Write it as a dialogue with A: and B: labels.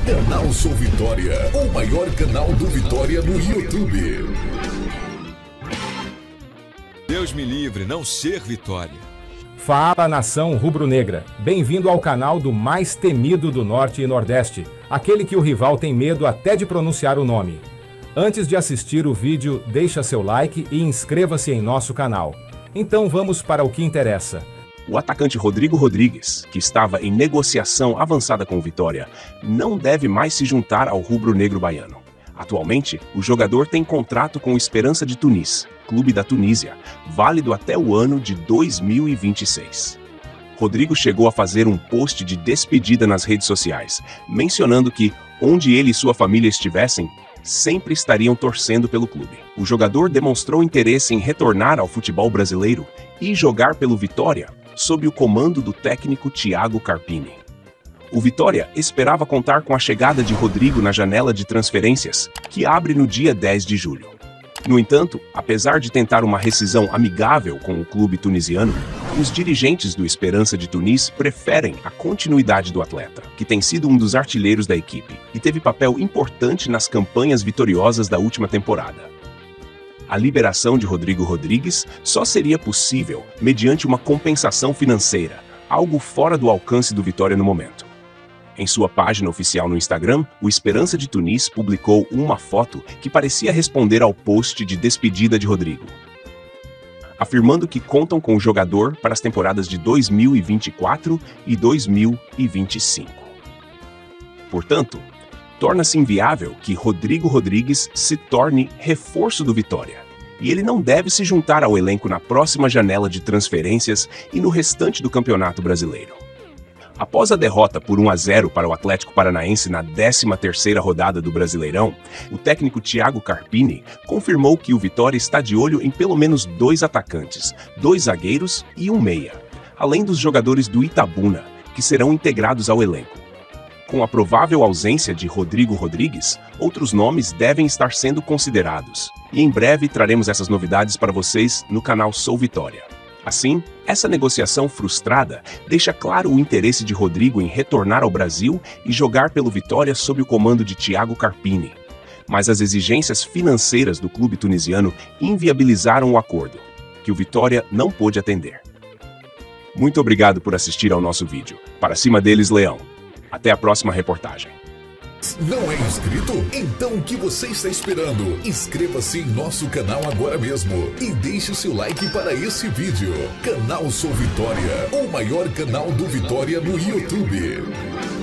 A: Canal Sou Vitória, o maior canal do Vitória no YouTube.
B: Deus me livre, não ser Vitória.
C: Fala, nação rubro-negra. Bem-vindo ao canal do mais temido do Norte e Nordeste, aquele que o rival tem medo até de pronunciar o nome. Antes de assistir o vídeo, deixa seu like e inscreva-se em nosso canal. Então vamos para o que interessa.
D: O atacante Rodrigo Rodrigues, que estava em negociação avançada com o Vitória, não deve mais se juntar ao rubro-negro baiano. Atualmente, o jogador tem contrato com o Esperance de Tunis, clube da Tunísia, válido até o ano de 2026. Rodrigo chegou a fazer um post de despedida nas redes sociais, mencionando que, onde ele e sua família estivessem, sempre estariam torcendo pelo clube. O jogador demonstrou interesse em retornar ao futebol brasileiro e jogar pelo Vitória, sob o comando do técnico Thiago Carpini. O Vitória esperava contar com a chegada de Rodrigo na janela de transferências, que abre no dia 10 de julho. No entanto, apesar de tentar uma rescisão amigável com o clube tunisiano, os dirigentes do Esperance de Tunis preferem a continuidade do atleta, que tem sido um dos artilheiros da equipe e teve papel importante nas campanhas vitoriosas da última temporada. A liberação de Rodrigo Rodrigues só seria possível mediante uma compensação financeira, algo fora do alcance do Vitória no momento. Em sua página oficial no Instagram, o Esperance de Tunis publicou uma foto que parecia responder ao post de despedida de Rodrigo, afirmando que contam com o jogador para as temporadas de 2024 e 2025. Portanto, torna-se inviável que Rodrigo Rodrigues se torne reforço do Vitória, e ele não deve se juntar ao elenco na próxima janela de transferências e no restante do Campeonato Brasileiro. Após a derrota por 1-0 para o Atlético Paranaense na 13ª rodada do Brasileirão, o técnico Thiago Carpini confirmou que o Vitória está de olho em pelo menos 2 atacantes, 2 zagueiros e um meia, além dos jogadores do Itabuna, que serão integrados ao elenco. Com a provável ausência de Rodrigo Rodrigues, outros nomes devem estar sendo considerados, e em breve traremos essas novidades para vocês no canal Sou Vitória. Assim, essa negociação frustrada deixa claro o interesse de Rodrigo em retornar ao Brasil e jogar pelo Vitória sob o comando de Thiago Carpini. Mas as exigências financeiras do clube tunisiano inviabilizaram o acordo, que o Vitória não pôde atender. Muito obrigado por assistir ao nosso vídeo. Para cima deles, Leão! Até a próxima reportagem.
A: Não é inscrito? Então o que você está esperando? Inscreva-se em nosso canal agora mesmo e deixe o seu like para esse vídeo. Canal Sou Vitória, o maior canal do Vitória no YouTube.